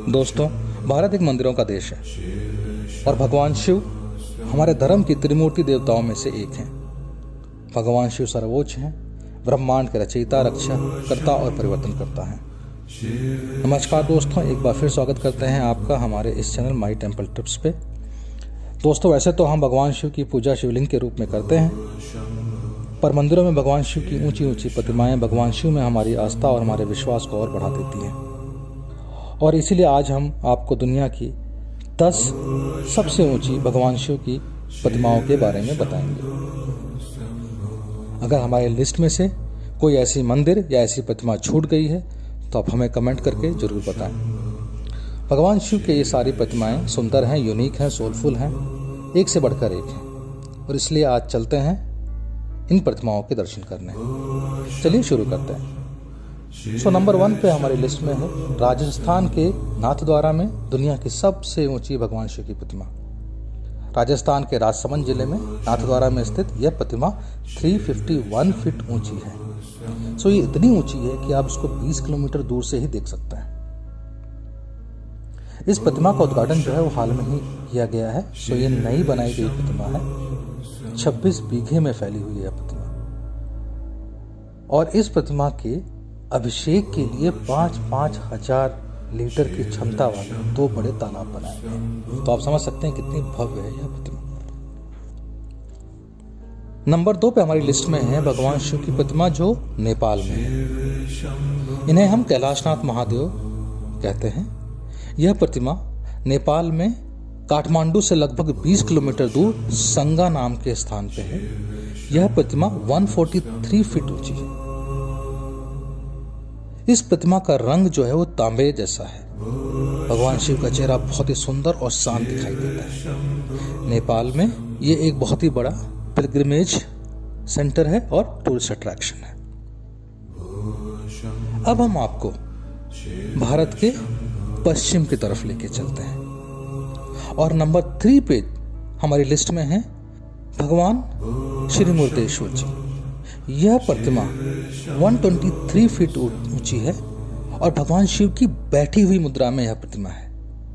दोस्तों, भारत एक मंदिरों का देश है और भगवान शिव हमारे धर्म की त्रिमूर्ति देवताओं में से एक हैं। भगवान शिव सर्वोच्च हैं, ब्रह्मांड के रचयिता, रक्षा करता और परिवर्तन करता है। नमस्कार दोस्तों, एक बार फिर स्वागत करते हैं आपका हमारे इस चैनल माई टेम्पल टिप्स पे। दोस्तों, वैसे तो हम भगवान शिव की पूजा शिवलिंग के रूप में करते हैं, पर मंदिरों में भगवान शिव की ऊंची ऊंची प्रतिमाएं भगवान शिव में हमारी आस्था और हमारे विश्वास को और बढ़ा देती हैं। और इसीलिए आज हम आपको दुनिया की 10 सबसे ऊंची भगवान शिव की प्रतिमाओं के बारे में बताएंगे। अगर हमारे लिस्ट में से कोई ऐसी मंदिर या ऐसी प्रतिमा छूट गई है तो आप हमें कमेंट करके जरूर बताएं। भगवान शिव के ये सारी प्रतिमाएं सुंदर हैं, यूनिक हैं, सोलफुल हैं, एक से बढ़कर एक हैं, और इसलिए आज चलते हैं इन प्रतिमाओं के दर्शन करने। चलिए शुरू करते हैं। नंबर 1 पे हमारी लिस्ट में है राजस्थान के नाथद्वारा में दुनिया की सबसे ऊंची भगवान शिव की प्रतिमा। राजस्थान के राजसमंद जिले में नाथद्वारा में स्थित यह प्रतिमा 351 फीट ऊंची है। ये इतनी ऊंची है कि आप इसको 20 किलोमीटर दूर से ही देख सकते हैं। इस प्रतिमा का उद्घाटन जो है वो हाल में ही किया गया है। ये नई बनाई गई प्रतिमा है। 26 बीघे में फैली हुई है प्रतिमा, और इस प्रतिमा के अभिषेक के लिए 5-5 हजार लीटर की क्षमता वाले 2 बड़े तालाब बनाए गए। तो आप समझ सकते हैं कितनी भव्य है यह प्रतिमा। नंबर 2 पे हमारी लिस्ट में है भगवान शिव की प्रतिमा जो नेपाल में है। इन्हें हम कैलाशनाथ महादेव कहते हैं। यह प्रतिमा नेपाल में काठमांडू से लगभग 20 किलोमीटर दूर संगा नाम के स्थान पे है। यह प्रतिमा 143 फीट ऊंची है। इस प्रतिमा का रंग जो है वो तांबे जैसा है। भगवान शिव का चेहरा बहुत ही सुंदर और शांत दिखाई देता है। नेपाल में ये एक बहुत ही बड़ा पिलग्रिमेज सेंटर है और टूरिस्ट अट्रैक्शन है। अब हम आपको भारत के पश्चिम की तरफ लेके चलते हैं, और नंबर 3 पे हमारी लिस्ट में है भगवान श्री मुर्देश्वर जी। यह प्रतिमा 123 फीट ऊंची है और भगवान शिव की बैठी हुई मुद्रा में यह प्रतिमा है।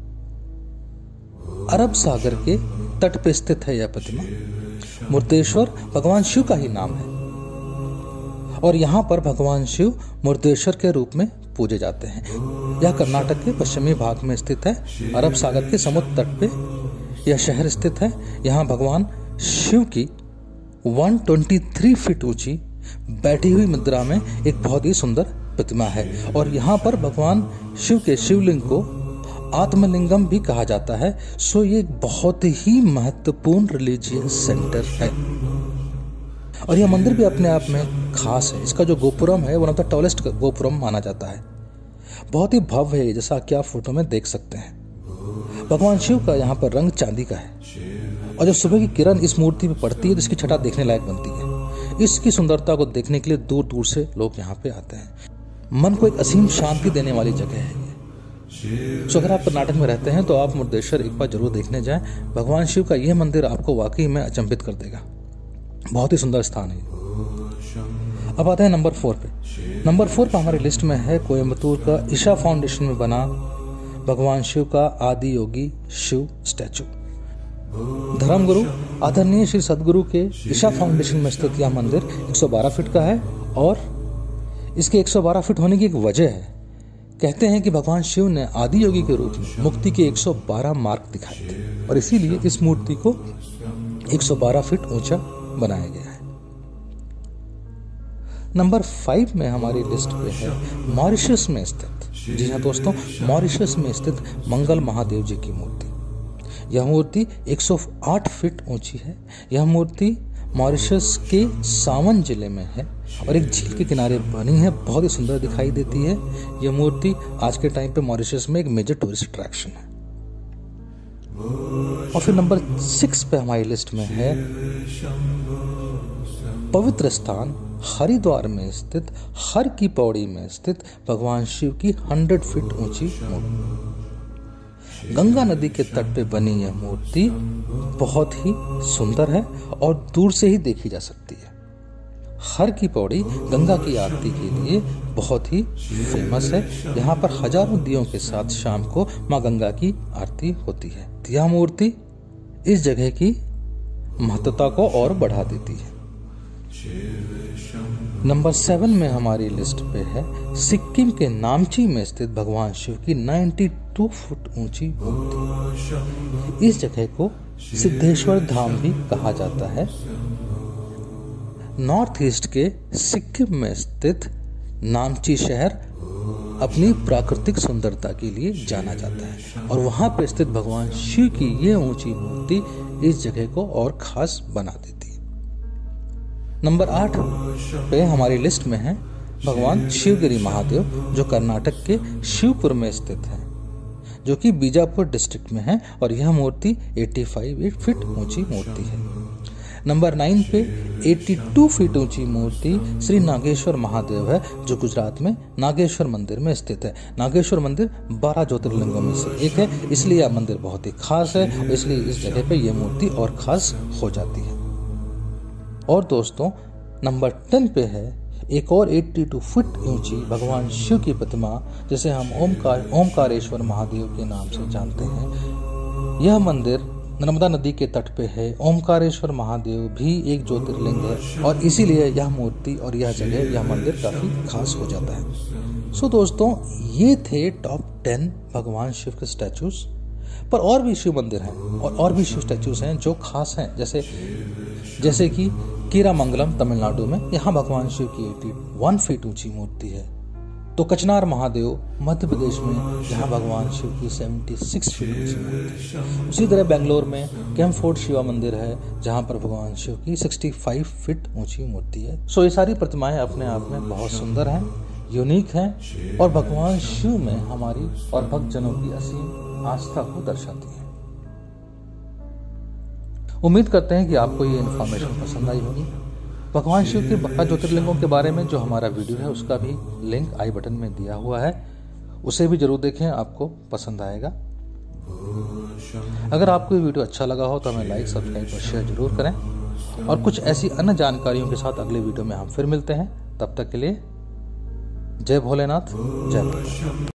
अरब सागर के तट पे स्थित है यह प्रतिमा। मुर्देश्वर भगवान शिव का ही नाम है, और यहाँ पर भगवान शिव मुर्देश्वर के रूप में पूजे जाते हैं। यह कर्नाटक के पश्चिमी भाग में स्थित है। अरब सागर के समुद्र तट पे यह शहर स्थित है। यहाँ भगवान शिव की 123 फीट ऊंची बैठी हुई मुद्रा में एक बहुत ही सुंदर प्रतिमा है, और यहाँ पर भगवान शिव के शिवलिंग को आत्मलिंगम भी कहा जाता है। ये एक बहुत ही महत्वपूर्ण रिलीजियस सेंटर है, और यह मंदिर भी अपने आप में खास है। इसका जो गोपुरम है one of the tallest gopuram माना जाता है। बहुत ही भव्य है, जैसा कि आप फोटो में देख सकते हैं। भगवान शिव का यहाँ पर रंग चांदी का है, और जब सुबह की किरण इस मूर्ति पे पड़ती है तो इसकी छटा देखने लायक बनती है। इसकी सुंदरता को देखने के लिए दूर दूर से लोग यहाँ पे आते हैं। मन को एक असीम शांति देने वाली जगह है ये। अगर आप कर्नाटक में रहते हैं तो आप मुर्देश्वर एक बार जरूर देखने जाएं। भगवान शिव का यह मंदिर आपको वाकई में अचंभित कर देगा। बहुत ही सुंदर स्थान है। अब आते हैं नंबर 4 पे। नंबर 4 पे हमारी लिस्ट में है कोयम्बतूर का ईशा फाउंडेशन में बना भगवान शिव का आदि योगी शिव स्टैचू। धर्मगुरु आदरणीय श्री सदगुरु के ईशा फाउंडेशन में स्थित यह मंदिर 112 फीट का है, और इसके 112 फीट होने की एक वजह है। कहते हैं कि भगवान शिव ने आदि योगी के रूप में मुक्ति के 112 मार्ग दिखाए थे, और इसीलिए इस मूर्ति को 112 फीट ऊंचा बनाया गया है। नंबर 5 में हमारी लिस्ट पे है मॉरिशस में स्थित, जी हाँ दोस्तों, मॉरिशस में स्थित मंगल महादेव जी की मूर्ति। यह मूर्ति 108 फीट ऊंची है। यह मूर्ति मॉरिशस के सावन जिले में है और एक झील के किनारे बनी है। बहुत ही सुंदर दिखाई देती है। यह मूर्ति आज के टाइम पे मॉरिशस में एक मेजर टूरिस्ट अट्रैक्शन है। और फिर नंबर 6 पे हमारी लिस्ट में है पवित्र स्थान हरिद्वार में स्थित हर की पौड़ी में स्थित भगवान शिव की 100 फीट ऊंची मूर्ति। गंगा नदी के तट पे बनी यह मूर्ति बहुत ही सुंदर है और दूर से ही देखी जा सकती है। हर की पौड़ी गंगा की आरती के लिए बहुत ही फेमस है। यहाँ पर हजारों दियों के साथ शाम को माँ गंगा की आरती होती है। यह मूर्ति इस जगह की महत्वता को और बढ़ा देती है। नंबर 7 में हमारी लिस्ट पे है सिक्किम के नामची में स्थित भगवान शिव की 92 फुट ऊंची मूर्ति। इस जगह को सिद्धेश्वर धाम भी कहा जाता है। नॉर्थ ईस्ट के सिक्किम में स्थित नामची शहर अपनी प्राकृतिक सुंदरता के लिए जाना जाता है और वहां पर स्थित भगवान शिव की ये ऊंची मूर्ति इस जगह को और खास बना देती है। नंबर 8 पे हमारी लिस्ट में है भगवान शिवगिरी महादेव, जो कर्नाटक के शिवपुर में स्थित है, जो कि बीजापुर डिस्ट्रिक्ट में है और यह मूर्ति 85 फीट ऊंची मूर्ति है। नंबर 9 पे 82 फीट ऊंची मूर्ति श्री नागेश्वर महादेव है, जो गुजरात में नागेश्वर मंदिर में स्थित है। नागेश्वर मंदिर 12 ज्योतिर्लिंगों में से एक है, इसलिए यह मंदिर बहुत ही खास है और इसलिए इस जगह पे यह मूर्ति और खास हो जाती है। और दोस्तों नंबर 10 पे है एक और 82 फुट ऊंची भगवान शिव की प्रतिमा, जिसे हम ओमकारेश्वर महादेव के नाम से जानते हैं। यह मंदिर नर्मदा नदी के तट पे है। ओमकारेश्वर महादेव भी एक ज्योतिर्लिंग है और इसीलिए यह मूर्ति और यह जगह, यह मंदिर काफी खास हो जाता है। सो दोस्तों, ये थे टॉप 10 भगवान शिव के स्टैचूज। पर और भी शिव मंदिर हैं और भी शिव स्टैचूज हैं जो खास हैं, जैसे कि कीरामंगलम तमिलनाडु में, यहाँ भगवान शिव की 81 फीट ऊंची मूर्ति है। तो कचनार महादेव मध्य प्रदेश में, जहाँ भगवान शिव की 76 फीट ऊंची मूर्ति है। उसी तरह बेंगलोर में कैम्पफोर्ट शिवा मंदिर है, जहाँ पर भगवान शिव की 65 फीट ऊंची मूर्ति है। सो ये सारी प्रतिमाएं अपने आप में बहुत सुंदर हैं, यूनिक हैं और भगवान शिव में हमारी और भक्तजनों की असीम आस्था को दर्शाती है। उम्मीद करते हैं कि आपको ये इन्फॉर्मेशन पसंद आई होगी। भगवान शिव के 12 ज्योतिर्लिंगों के बारे में जो हमारा वीडियो है उसका भी लिंक आई बटन में दिया हुआ है, उसे भी जरूर देखें, आपको पसंद आएगा। अगर आपको ये वीडियो अच्छा लगा हो तो हमें लाइक, सब्सक्राइब और शेयर जरूर करें और कुछ ऐसी अन्य जानकारियों के साथ अगले वीडियो में हम फिर मिलते हैं। तब तक के लिए जय भोलेनाथ, जय माता।